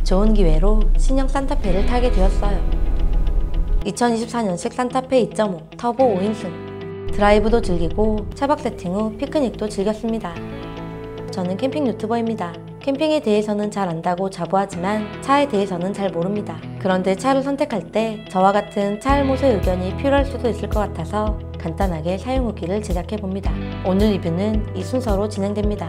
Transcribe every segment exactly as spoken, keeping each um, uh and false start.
좋은 기회로 신형 산타페를 타게 되었어요. 이천이십사년식 산타페 이 점 오 터보 오 인승. 드라이브도 즐기고 차박 세팅 후 피크닉도 즐겼습니다. 저는 캠핑 유튜버입니다. 캠핑에 대해서는 잘 안다고 자부하지만 차에 대해서는 잘 모릅니다. 그런데 차를 선택할 때 저와 같은 차 알못의 의견이 필요할 수도 있을 것 같아서 간단하게 사용 후기를 제작해봅니다. 오늘 리뷰는 이 순서로 진행됩니다.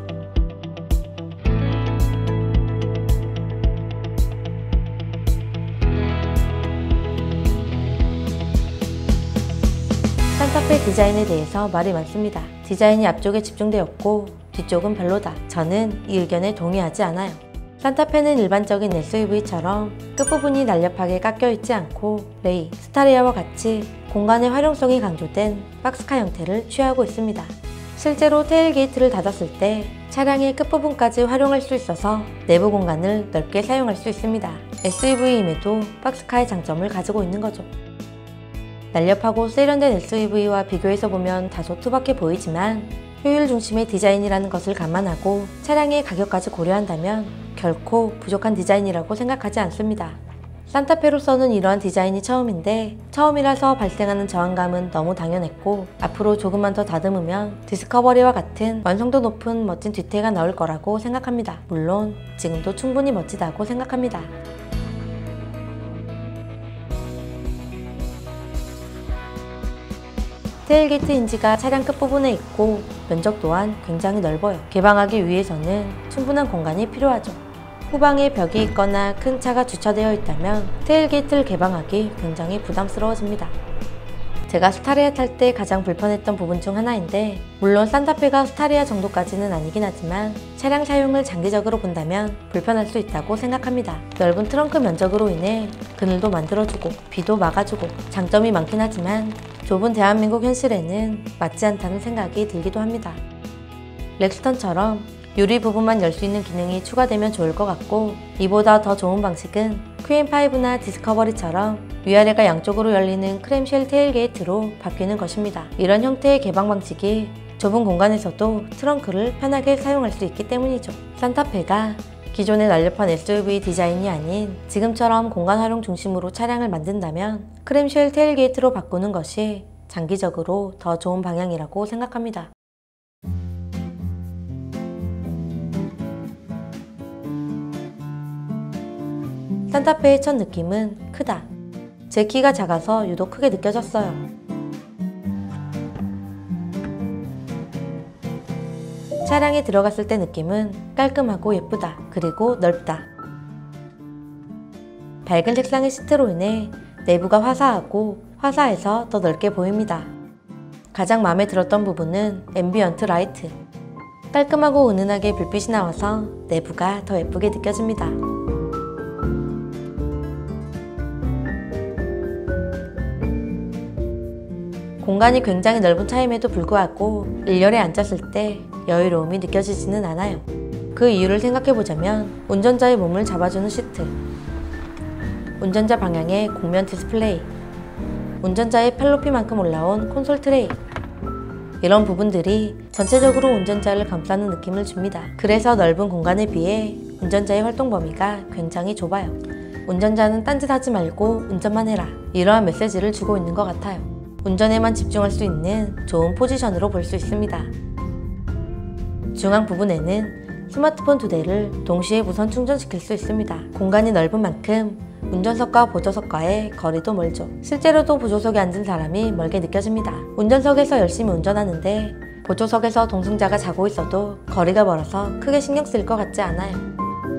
산타페 디자인에 대해서 말이 많습니다. 디자인이 앞쪽에 집중되었고 뒤쪽은 별로다. 저는 이 의견에 동의하지 않아요. 산타페는 일반적인 에스유브이처럼 끝부분이 날렵하게 깎여있지 않고 레이, 스타리아와 같이 공간의 활용성이 강조된 박스카 형태를 취하고 있습니다. 실제로 테일게이트를 닫았을 때 차량의 끝부분까지 활용할 수 있어서 내부 공간을 넓게 사용할 수 있습니다. 에스유브이임에도 박스카의 장점을 가지고 있는 거죠. 날렵하고 세련된 에스유브이와 비교해서 보면 다소 투박해 보이지만 효율 중심의 디자인이라는 것을 감안하고 차량의 가격까지 고려한다면 결코 부족한 디자인이라고 생각하지 않습니다. 산타페로서는 이러한 디자인이 처음인데 처음이라서 발생하는 저항감은 너무 당연했고 앞으로 조금만 더 다듬으면 디스커버리와 같은 완성도 높은 멋진 뒤태가 나올 거라고 생각합니다. 물론 지금도 충분히 멋지다고 생각합니다. 테일게이트 힌지가 차량 끝부분에 있고 면적 또한 굉장히 넓어요. 개방하기 위해서는 충분한 공간이 필요하죠. 후방에 벽이 있거나 큰 차가 주차되어 있다면 테일게이트를 개방하기 굉장히 부담스러워집니다. 제가 스타리아 탈 때 가장 불편했던 부분 중 하나인데 물론 산타페가 스타리아 정도까지는 아니긴 하지만 차량 사용을 장기적으로 본다면 불편할 수 있다고 생각합니다. 넓은 트렁크 면적으로 인해 그늘도 만들어주고 비도 막아주고 장점이 많긴 하지만 좁은 대한민국 현실에는 맞지 않다는 생각이 들기도 합니다. 렉스턴처럼 유리 부분만 열 수 있는 기능이 추가되면 좋을 것 같고 이보다 더 좋은 방식은 큐엠파이브나 디스커버리처럼 위아래가 양쪽으로 열리는 크램쉘 테일게이트로 바뀌는 것입니다. 이런 형태의 개방 방식이 좁은 공간에서도 트렁크를 편하게 사용할 수 있기 때문이죠. 산타페가 기존의 날렵한 에스유브이 디자인이 아닌 지금처럼 공간 활용 중심으로 차량을 만든다면 크램쉘 테일게이트로 바꾸는 것이 장기적으로 더 좋은 방향이라고 생각합니다. 산타페의 첫 느낌은 크다. 제 키가 작아서 유독 크게 느껴졌어요. 차량에 들어갔을 때 느낌은 깔끔하고 예쁘다. 그리고 넓다. 밝은 색상의 시트로 인해 내부가 화사하고 화사해서 더 넓게 보입니다. 가장 마음에 들었던 부분은 앰비언트 라이트. 깔끔하고 은은하게 불빛이 나와서 내부가 더 예쁘게 느껴집니다. 공간이 굉장히 넓은 차임에도 불구하고 일렬에 앉았을 때 여유로움이 느껴지지는 않아요. 그 이유를 생각해보자면 운전자의 몸을 잡아주는 시트, 운전자 방향의 곡면 디스플레이, 운전자의 팔 높이만큼 올라온 콘솔 트레이, 이런 부분들이 전체적으로 운전자를 감싸는 느낌을 줍니다. 그래서 넓은 공간에 비해 운전자의 활동 범위가 굉장히 좁아요. 운전자는 딴짓하지 말고 운전만 해라, 이러한 메시지를 주고 있는 것 같아요. 운전에만 집중할 수 있는 좋은 포지션으로 볼 수 있습니다. 중앙 부분에는 스마트폰 두 대를 동시에 무선 충전시킬 수 있습니다. 공간이 넓은 만큼 운전석과 보조석과의 거리도 멀죠. 실제로도 보조석에 앉은 사람이 멀게 느껴집니다. 운전석에서 열심히 운전하는데 보조석에서 동승자가 자고 있어도 거리가 멀어서 크게 신경 쓸 것 같지 않아요.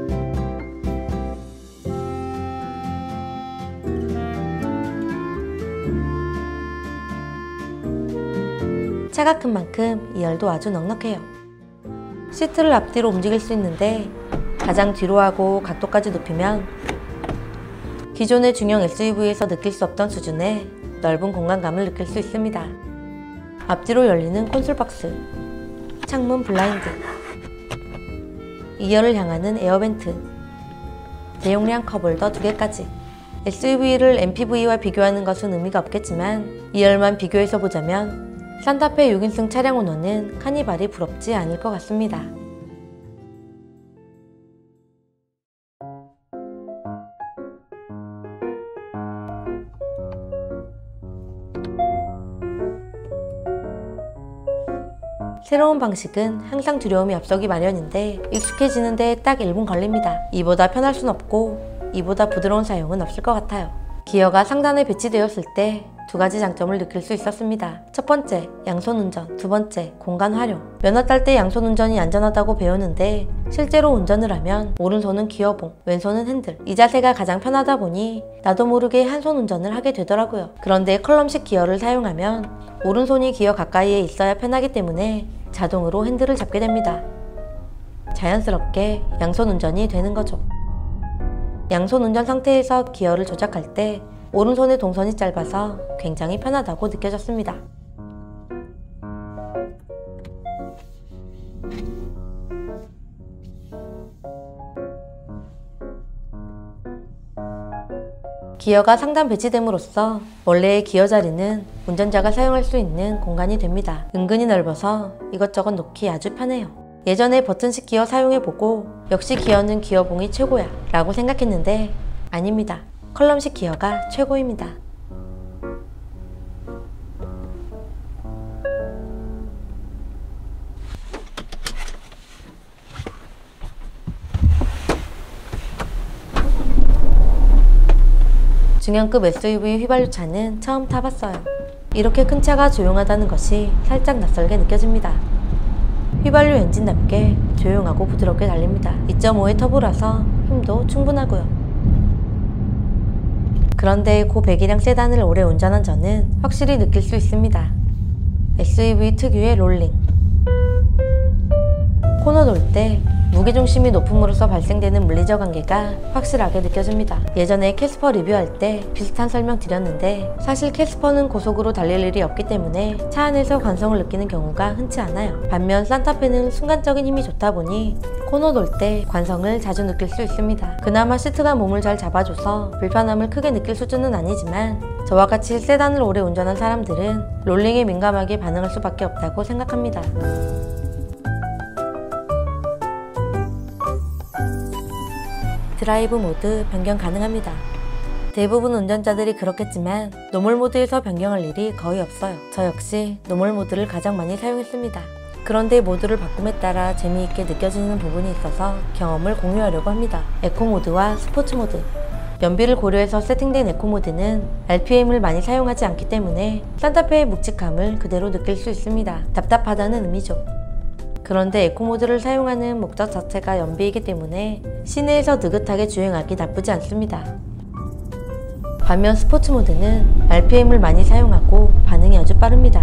차가 큰 만큼 이 열도 아주 넉넉해요. 시트를 앞뒤로 움직일 수 있는데 가장 뒤로 하고 각도까지 높이면 기존의 중형 에스유브이에서 느낄 수 없던 수준의 넓은 공간감을 느낄 수 있습니다. 앞뒤로 열리는 콘솔 박스, 창문 블라인드, 이 열을 향하는 에어벤트, 대용량 컵홀더 두 개까지. 에스유브이를 엠피브이와 비교하는 것은 의미가 없겠지만 이 열만 비교해서 보자면 산타페 육 인승 차량 오너는 카니발이 부럽지 않을 것 같습니다. 새로운 방식은 항상 두려움이 앞서기 마련인데 익숙해지는데 딱 일 분 걸립니다. 이보다 편할 순 없고 이보다 부드러운 사용은 없을 것 같아요. 기어가 상단에 배치되었을 때 두 가지 장점을 느낄 수 있었습니다. 첫 번째, 양손 운전. 두 번째, 공간 활용. 면허 딸 때 양손 운전이 안전하다고 배우는데 실제로 운전을 하면 오른손은 기어봉, 왼손은 핸들. 이 자세가 가장 편하다 보니 나도 모르게 한 손 운전을 하게 되더라고요. 그런데 컬럼식 기어를 사용하면 오른손이 기어 가까이에 있어야 편하기 때문에 자동으로 핸들을 잡게 됩니다. 자연스럽게 양손 운전이 되는 거죠. 양손 운전 상태에서 기어를 조작할 때 오른손의 동선이 짧아서 굉장히 편하다고 느껴졌습니다. 기어가 상단 배치됨으로써 원래의 기어 자리는 운전자가 사용할 수 있는 공간이 됩니다. 은근히 넓어서 이것저것 놓기 아주 편해요. 예전에 버튼식 기어 사용해보고 역시 기어는 기어봉이 최고야 라고 생각했는데 아닙니다. 컬럼식 기어가 최고입니다. 중형급 에스유브이 휘발유차는 처음 타봤어요. 이렇게 큰 차가 조용하다는 것이 살짝 낯설게 느껴집니다. 휘발유 엔진답게 조용하고 부드럽게 달립니다. 이 점 오의 터보라서 힘도 충분하고요. 그런데 고배기량 세단을 오래 운전한 저는 확실히 느낄 수 있습니다. 에스유브이 특유의 롤링. 코너 돌 때 무게중심이 높음으로써 발생되는 물리적 한계가 확실하게 느껴집니다. 예전에 캐스퍼 리뷰할 때 비슷한 설명 드렸는데 사실 캐스퍼는 고속으로 달릴 일이 없기 때문에 차 안에서 관성을 느끼는 경우가 흔치 않아요. 반면 산타페는 순간적인 힘이 좋다 보니 코너 돌 때 관성을 자주 느낄 수 있습니다. 그나마 시트가 몸을 잘 잡아줘서 불편함을 크게 느낄 수준은 아니지만 저와 같이 세단을 오래 운전한 사람들은 롤링에 민감하게 반응할 수밖에 없다고 생각합니다. 드라이브 모드 변경 가능합니다. 대부분 운전자들이 그렇겠지만 노멀 모드에서 변경할 일이 거의 없어요. 저 역시 노멀 모드를 가장 많이 사용했습니다. 그런데 모드를 바꿈에 따라 재미있게 느껴지는 부분이 있어서 경험을 공유하려고 합니다. 에코 모드와 스포츠 모드. 연비를 고려해서 세팅된 에코 모드는 알피엠을 많이 사용하지 않기 때문에 산타페의 묵직함을 그대로 느낄 수 있습니다. 답답하다는 의미죠. 그런데 에코 모드를 사용하는 목적 자체가 연비이기 때문에 시내에서 느긋하게 주행하기 나쁘지 않습니다. 반면 스포츠 모드는 알피엠을 많이 사용하고 반응이 아주 빠릅니다.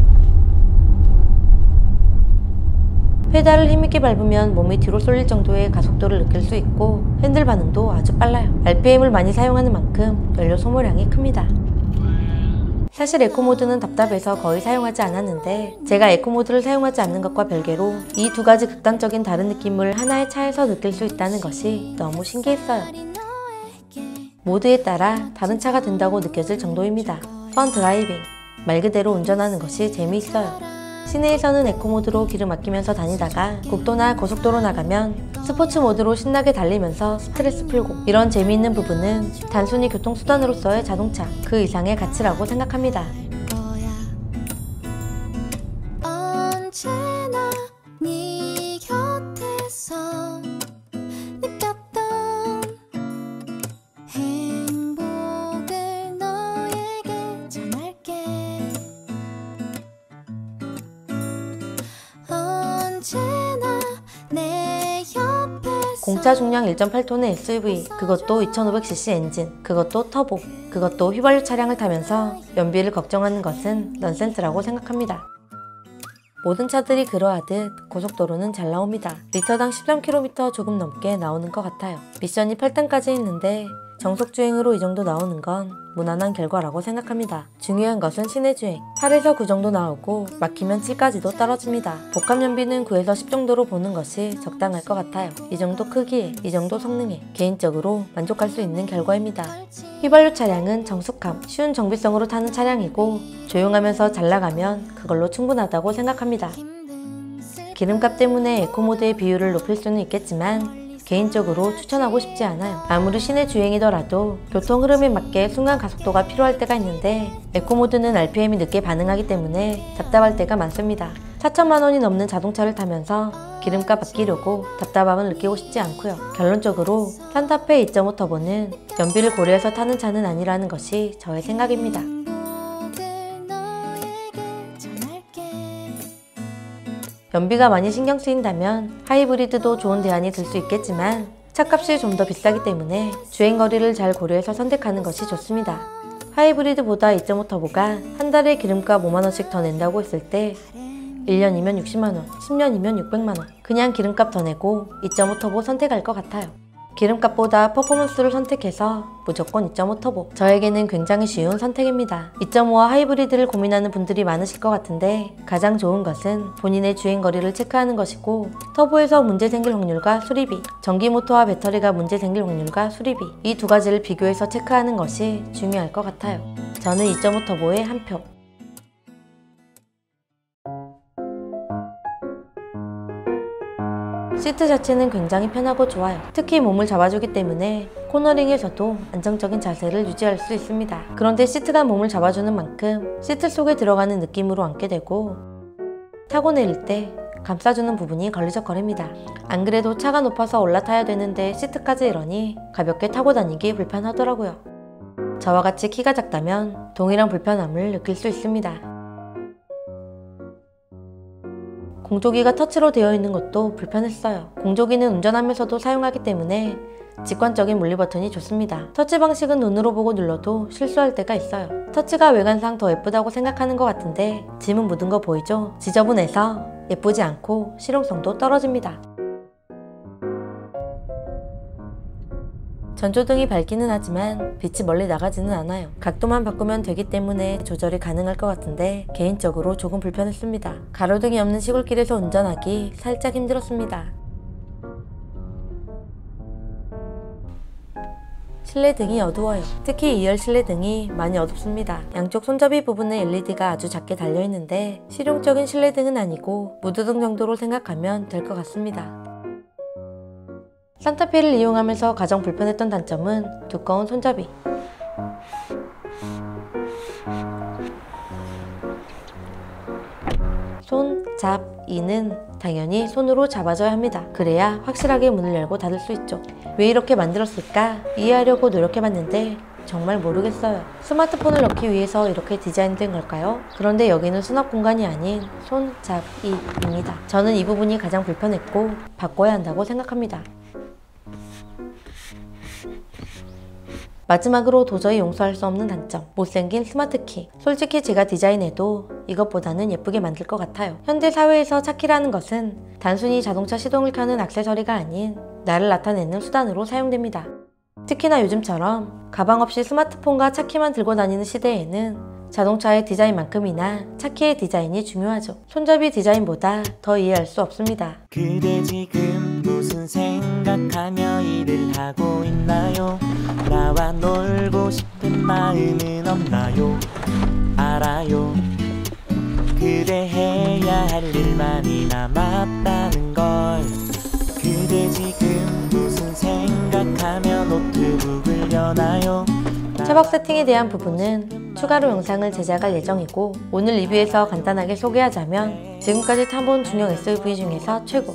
페달을 힘있게 밟으면 몸이 뒤로 쏠릴 정도의 가속도를 느낄 수 있고 핸들 반응도 아주 빨라요. 알피엠을 많이 사용하는 만큼 연료 소모량이 큽니다. 사실 에코모드는 답답해서 거의 사용하지 않았는데 제가 에코모드를 사용하지 않는 것과 별개로 이 두 가지 극단적인 다른 느낌을 하나의 차에서 느낄 수 있다는 것이 너무 신기했어요. 모드에 따라 다른 차가 된다고 느껴질 정도입니다. 펀 드라이빙, 말 그대로 운전하는 것이 재미있어요. 시내에서는 에코모드로 기름 아끼면서 다니다가 국도나 고속도로 나가면 스포츠 모드로 신나게 달리면서 스트레스 풀고, 이런 재미있는 부분은 단순히 교통수단으로서의 자동차 그 이상의 가치라고 생각합니다. 공차 중량 일 점 팔 톤의 에스유브이, 그것도 이천오백 씨씨 엔진, 그것도 터보, 그것도 휘발유 차량을 타면서 연비를 걱정하는 것은 넌센스라고 생각합니다. 모든 차들이 그러하듯 고속도로는 잘 나옵니다. 리터당 십삼 킬로미터 조금 넘게 나오는 것 같아요. 미션이 팔 단까지 있는데 정속주행으로 이 정도 나오는 건 무난한 결과라고 생각합니다. 중요한 것은 시내주행. 팔에서 구 정도 나오고 막히면 칠까지도 떨어집니다. 복합연비는 구에서 십 정도로 보는 것이 적당할 것 같아요. 이 정도 크기에 이 정도 성능에 개인적으로 만족할 수 있는 결과입니다. 휘발유 차량은 정숙함, 쉬운 정비성으로 타는 차량이고 조용하면서 잘 나가면 그걸로 충분하다고 생각합니다. 기름값 때문에 에코모드의 비율을 높일 수는 있겠지만 개인적으로 추천하고 싶지 않아요. 아무리 시내 주행이더라도 교통 흐름에 맞게 순간 가속도가 필요할 때가 있는데 에코모드는 알피엠이 늦게 반응하기 때문에 답답할 때가 많습니다. 사천만 원이 넘는 자동차를 타면서 기름값 아끼려고 답답함을 느끼고 싶지 않고요. 결론적으로 산타페 이 점 오 터보는 연비를 고려해서 타는 차는 아니라는 것이 저의 생각입니다. 연비가 많이 신경 쓰인다면 하이브리드도 좋은 대안이 될 수 있겠지만 차값이 좀 더 비싸기 때문에 주행거리를 잘 고려해서 선택하는 것이 좋습니다. 하이브리드보다 이 점 오 터보가 한 달에 기름값 오만 원씩 더 낸다고 했을 때 일 년이면 육십만 원, 십 년이면 육백만 원, 그냥 기름값 더 내고 이 점 오 터보 선택할 것 같아요. 기름값보다 퍼포먼스를 선택해서 무조건 이 점 오 터보. 저에게는 굉장히 쉬운 선택입니다. 이 점 오와 하이브리드를 고민하는 분들이 많으실 것 같은데 가장 좋은 것은 본인의 주행거리를 체크하는 것이고 터보에서 문제 생길 확률과 수리비, 전기 모터와 배터리가 문제 생길 확률과 수리비, 이 두 가지를 비교해서 체크하는 것이 중요할 것 같아요. 저는 이 점 오 터보에 한 표. 시트 자체는 굉장히 편하고 좋아요. 특히 몸을 잡아주기 때문에 코너링에서도 안정적인 자세를 유지할 수 있습니다. 그런데 시트가 몸을 잡아주는 만큼 시트 속에 들어가는 느낌으로 앉게 되고 타고 내릴 때 감싸주는 부분이 걸리적거립니다. 안 그래도 차가 높아서 올라타야 되는데 시트까지 이러니 가볍게 타고 다니기 불편하더라고요. 저와 같이 키가 작다면 동일한 불편함을 느낄 수 있습니다. 공조기가 터치로 되어 있는 것도 불편했어요. 공조기는 운전하면서도 사용하기 때문에 직관적인 물리 버튼이 좋습니다. 터치 방식은 눈으로 보고 눌러도 실수할 때가 있어요. 터치가 외관상 더 예쁘다고 생각하는 것 같은데 지문 묻은 거 보이죠? 지저분해서 예쁘지 않고 실용성도 떨어집니다. 전조등이 밝기는 하지만 빛이 멀리 나가지는 않아요. 각도만 바꾸면 되기 때문에 조절이 가능할 것 같은데 개인적으로 조금 불편했습니다. 가로등이 없는 시골길에서 운전하기 살짝 힘들었습니다. 실내등이 어두워요. 특히 이 열 실내등이 많이 어둡습니다. 양쪽 손잡이 부분에 엘이디가 아주 작게 달려있는데 실용적인 실내등은 아니고 무드등 정도로 생각하면 될 것 같습니다. 산타페를 이용하면서 가장 불편했던 단점은 두꺼운 손잡이. 손잡이는 당연히 손으로 잡아줘야 합니다. 그래야 확실하게 문을 열고 닫을 수 있죠. 왜 이렇게 만들었을까 이해하려고 노력해봤는데 정말 모르겠어요. 스마트폰을 넣기 위해서 이렇게 디자인된 걸까요? 그런데 여기는 수납 공간이 아닌 손잡이입니다. 저는 이 부분이 가장 불편했고 바꿔야 한다고 생각합니다. 마지막으로 도저히 용서할 수 없는 단점, 못생긴 스마트키. 솔직히 제가 디자인해도 이것보다는 예쁘게 만들 것 같아요. 현대 사회에서 차키라는 것은 단순히 자동차 시동을 켜는 액세서리가 아닌 나를 나타내는 수단으로 사용됩니다. 특히나 요즘처럼 가방 없이 스마트폰과 차키만 들고 다니는 시대에는 자동차의 디자인만큼이나 차키의 디자인이 중요하죠. 손잡이 디자인보다 더 이해할 수 없습니다. 그대 지금 무슨 생각하며 일을 하고 있나요? 나와 놀고 싶은 마음은 없나요? 알아요. 그대 해야 할 일 많이 남았다는 걸. 그대 지금 무슨 생각하며 노트북을 여나요? 차박 세팅에 대한 부분은 추가로 영상을 제작할 예정이고 오늘 리뷰에서 간단하게 소개하자면 지금까지 타본 중형 에스유브이 중에서 최고.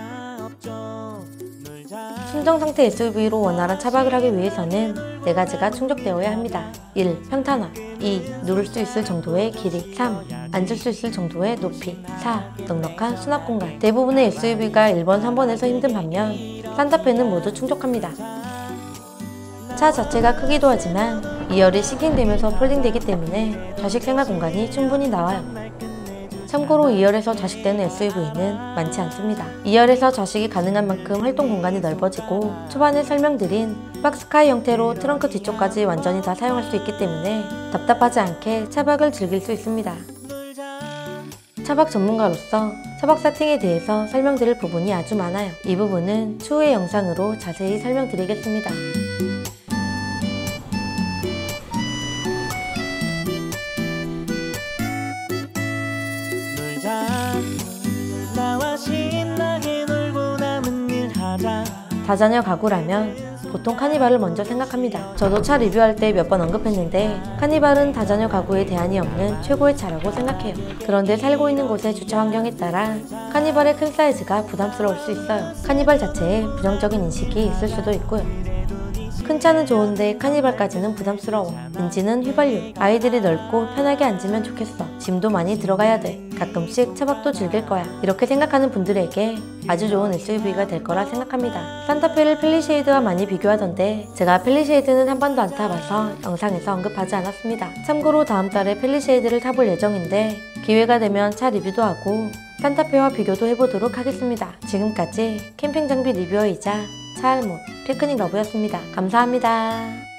순정 상태 에스유브이로 원활한 차박을 하기 위해서는 네 가지가 충족되어야 합니다. 일. 평탄화. 이. 누를 수 있을 정도의 길이. 삼. 앉을 수 있을 정도의 높이. 사. 넉넉한 수납 공간. 대부분의 에스유브이가 일 번, 삼 번에서 힘든 반면 산타페는 모두 충족합니다. 차 자체가 크기도 하지만 이 열이 싱킹되면서 폴딩되기 때문에 좌식 생활 공간이 충분히 나와요. 참고로 이 열에서 좌식되는 에스유브이는 많지 않습니다. 이 열에서 좌식이 가능한 만큼 활동 공간이 넓어지고 초반에 설명드린 박스카이 형태로 트렁크 뒤쪽까지 완전히 다 사용할 수 있기 때문에 답답하지 않게 차박을 즐길 수 있습니다. 차박 전문가로서 차박 세팅에 대해서 설명드릴 부분이 아주 많아요. 이 부분은 추후의 영상으로 자세히 설명드리겠습니다. 나와 신나게 놀고 남은 일 하자. 다자녀 가구라면 보통 카니발을 먼저 생각합니다. 저도 차 리뷰할 때 몇 번 언급했는데 카니발은 다자녀 가구에 대안이 없는 최고의 차라고 생각해요. 그런데 살고 있는 곳의 주차 환경에 따라 카니발의 큰 사이즈가 부담스러울 수 있어요. 카니발 자체에 부정적인 인식이 있을 수도 있고요. 큰 차는 좋은데 카니발까지는 부담스러워. 엔진은 휘발유. 아이들이 넓고 편하게 앉으면 좋겠어. 짐도 많이 들어가야 돼. 가끔씩 차박도 즐길 거야. 이렇게 생각하는 분들에게 아주 좋은 에스유브이가 될 거라 생각합니다. 산타페를 펠리쉐이드와 많이 비교하던데 제가 펠리쉐이드는 한 번도 안 타봐서 영상에서 언급하지 않았습니다. 참고로 다음 달에 펠리쉐이드를 타볼 예정인데 기회가 되면 차 리뷰도 하고 산타페와 비교도 해보도록 하겠습니다. 지금까지 캠핑 장비 리뷰어이자 차 알못 피크닉 러브였습니다. 감사합니다.